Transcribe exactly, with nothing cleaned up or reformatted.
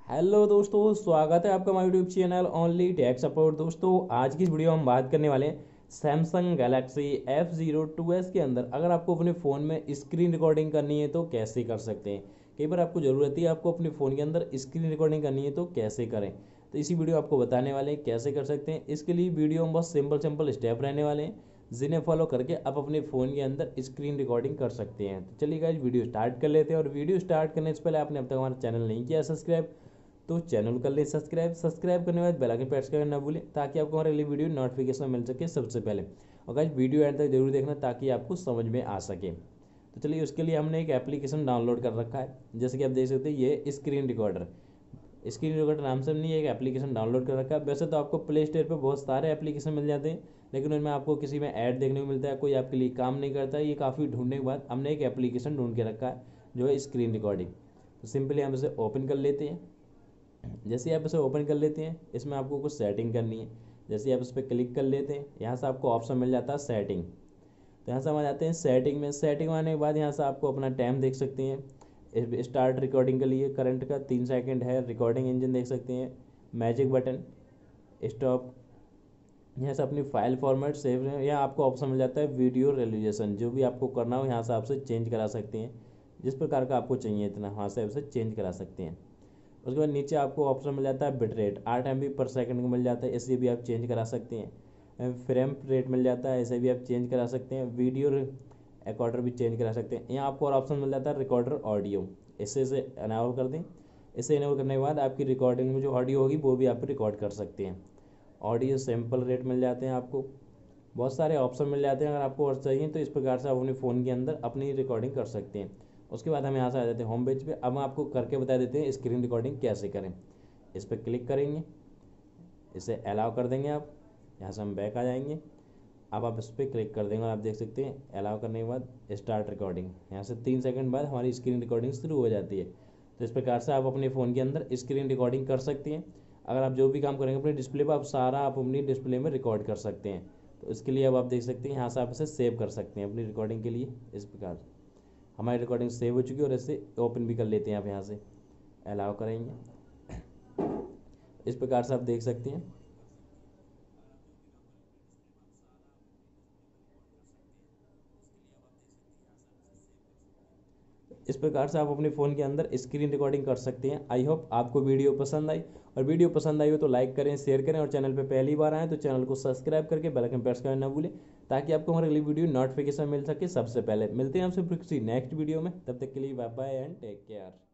Hello दोस्तों, स्वागत है आपका हमारे YouTube channel only tech support. दोस्तों, आज की इस वीडियो में हम बात करने वाले हैं Samsung Galaxy F zero two S के अंदर अगर आपको अपने फ़ोन में स्क्रीन रिकॉर्डिंग करनी है तो कैसे कर सकते हैं। कई बार आपको ज़रूरत है आपको अपने फ़ोन के अंदर स्क्रीन रिकॉर्डिंग करनी है तो कैसे करें। तो इसी वीडियो आपको बताने वाले हैं कैसे कर सकते हैं। इसके लिए वीडियो में बहुत सिंपल सिंपल स्टेप रहने वाले हैं जिन्हें फॉलो करके आप अपने फ़ोन के अंदर स्क्रीन रिकॉर्डिंग कर सकते हैं। तो चलिए गाइस, वीडियो स्टार्ट कर लेते हैं। और वीडियो स्टार्ट करने से पहले आपने अब तक हमारा चैनल नहीं किया सब्सक्राइब तो चैनल कर ले सब्सक्राइब। सब्सक्राइब करने के बाद बेल आइकन प्रेस करना ना भूलें ताकि आपको हमारी अगली वीडियो नोटिफिकेशन मिल सके सबसे पहले। और गाइस, वीडियो एंड तक जरूर देखना ताकि आपको समझ में आ सके। तो चलिए, उसके लिए हमने एक एप्लीकेशन डाउनलोड कर रखा है। जैसे कि आप देख सकते हैं, ये स्क्रीन रिकॉर्डर स्क्रीन रिकॉर्डर नाम से हमने एक एप्लीकेशन डाउनलोड कर रखा है। वैसे तो आपको प्ले स्टोर पर बहुत सारे एप्लीकेशन मिल जाते हैं, लेकिन उनमें आपको किसी में ऐड देखने को मिलता है, कोई आपके लिए काम नहीं करता है। ये काफ़ी ढूंढने के बाद हमने एक एप्लीकेशन ढूंढ के रखा है जो है स्क्रीन रिकॉर्डिंग। तो सिंपली हम इसे ओपन कर लेते हैं। जैसे आप इसे ओपन कर लेते हैं, इसमें आपको कुछ सेटिंग करनी है। जैसे आप इस पर क्लिक कर लेते हैं, यहाँ से आपको ऑप्शन मिल जाता है सेटिंग। तो यहाँ से हम आ जाते हैं सेटिंग में। सेटिंग में आने के बाद यहाँ से आपको अपना टाइम देख सकते हैं। स्टार्ट रिकॉर्डिंग के लिए करंट का तीन सेकंड है। रिकॉर्डिंग इंजन देख सकते हैं, मैजिक बटन, स्टॉप। यहाँ से अपनी फाइल फॉर्मेट सेव है। यहाँ आपको ऑप्शन मिल जाता है वीडियो रेजोल्यूशन। जो भी आपको करना हो यहाँ से आपसे चेंज करा सकते हैं, जिस प्रकार का आपको चाहिए इतना वहाँ से आपसे चेंज करा सकते हैं। उसके बाद नीचे आपको ऑप्शन मिल जाता है बिट रेट, आठ एम बी पर सेकंड को मिल जाता है, इसे भी आप चेंज करा सकते हैं। फ्रेम रेट मिल जाता है, इसे भी आप चेंज करा सकते हैं। वीडियो रिकॉर्डर भी चेंज करा सकते हैं। यहाँ आपको और ऑप्शन मिल जाता है रिकॉर्डर ऑडियो, इसे से अनाउल कर दें। इसे इनेबल करने के बाद आपकी रिकॉर्डिंग में जो ऑडियो होगी वो भी आप रिकॉर्ड कर सकते हैं। ऑडियो सैम्पल रेट मिल जाते हैं आपको, बहुत सारे ऑप्शन मिल जाते हैं। अगर आपको और चाहिए तो इस प्रकार से आप अपने फ़ोन के अंदर अपनी रिकॉर्डिंग कर सकते हैं। उसके बाद हम यहाँ से आ जाते हैं होम पेज पे। अब हम आपको करके बता देते हैं स्क्रीन रिकॉर्डिंग कैसे करें। इस पर क्लिक करेंगे, इसे अलाउ कर देंगे आप। यहाँ से हम बैक आ जाएंगे। अब आप इस पर क्लिक कर देंगे और आप देख सकते हैं अलाउ करने के बाद स्टार्ट रिकॉर्डिंग। यहाँ से तीन सेकंड बाद हमारी स्क्रीन रिकॉर्डिंग शुरू हो जाती है। तो इस प्रकार से आप अपने फ़ोन के अंदर स्क्रीन रिकॉर्डिंग कर सकते हैं। अगर आप जो भी काम करेंगे अपने डिस्प्ले पर, आप सारा आप अपनी डिस्प्ले में रिकॉर्ड कर सकते हैं। तो इसके लिए अब आप देख सकते हैं यहाँ से आप इसे सेव कर सकते हैं अपनी रिकॉर्डिंग के लिए। इस प्रकार हमारी रिकॉर्डिंग सेव हो चुकी है और इसे ओपन भी कर लेते हैं। आप यहाँ से अलाउ करेंगे, इस प्रकार से आप देख सकते हैं। इस प्रकार से आप अपने फ़ोन के अंदर स्क्रीन रिकॉर्डिंग कर सकते हैं। आई होप आपको वीडियो पसंद आई, और वीडियो पसंद आई हो तो लाइक करें, शेयर करें, और चैनल पे पहली बार आएँ तो चैनल को सब्सक्राइब करके बेल आइकन प्रेस करना ना भूलें ताकि आपको हमारी अगली वीडियो नोटिफिकेशन मिल सके सबसे पहले। मिलते हैं आपसे किसी नेक्स्ट वीडियो में, तब तक के लिए bye bye and take care.